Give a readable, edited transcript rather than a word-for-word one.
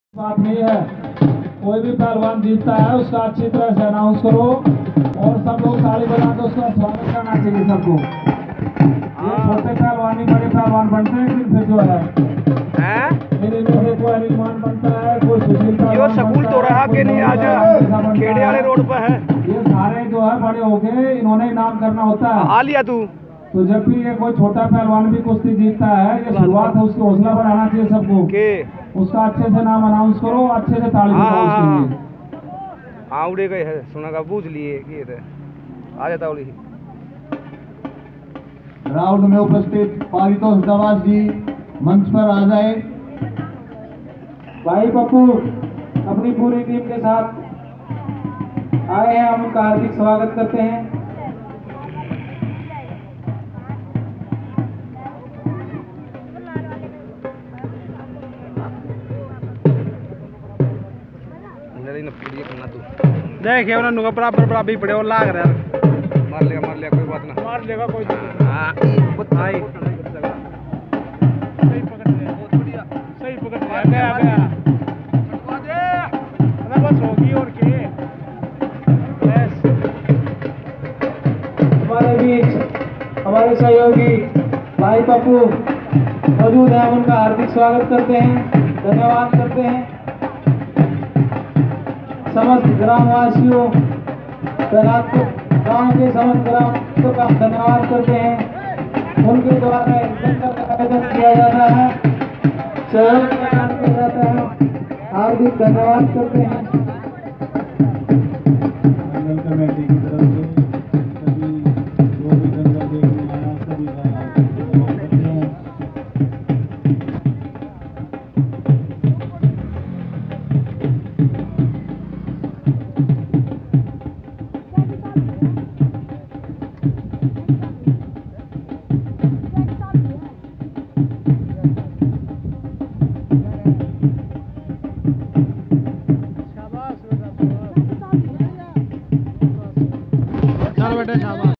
बात नहीं है। कोई भी पहलवान जीतता है उसका अच्छी तरह से अनाउंस करो और सब लोग ताली बजा के उसका स्वागत करना चाहिए सबको। ये छोटे पहलवान ही बड़े पहलवान बनते हैं, लेकिन फिर जो है फिर इनमें से कोई अनिमान बनता है, कोई सुशील पहलवान स्कूल तो रहा कि नहीं आज खेड़े वाले रोड पर है। ये सारे जो है बड़े हो गए, इन्होंने इनाम करना होता है। आ लिया तू तो जब भी ये कोई छोटा पहलवान भी कुश्ती जीतता है, ये शुरुआत है, उसकी हौसला बढ़ाना चाहिए सबको। उसका अच्छे से नाम अनाउंस करो, अच्छे से ताली बजाओ उसके लिए। हाँ उड़े गए है, सुना का पूछ लिए कि आ जाता उड़ी। राउंड में उपस्थित पारितोष दवास जी मंच पर आ जाए। भाई पप्पू अपनी पूरी टीम के साथ आए हैं, हम उनका हार्दिक स्वागत करते हैं। देखे उन्होंने बराबर बराबर पड़े और लाग रहा है। मार लिया कोई बात ना, मार लेगा कोई। सही पकड़ लिया, गया बस होगी और के। हमारे बीच हमारे सहयोगी भाई पप्पू मौजूद है, हम उनका हार्दिक स्वागत करते हैं, धन्यवाद करते हैं। समस्त ग्रामवासियों गाँव के समस्त ग्रामवासियों का धन्यवाद करते हैं। उनके द्वारा आयोजन किया जाता है, सहयोग प्रदान किया जाता है, हार्दिक धन्यवाद करते हैं। कमेटी की तरफ से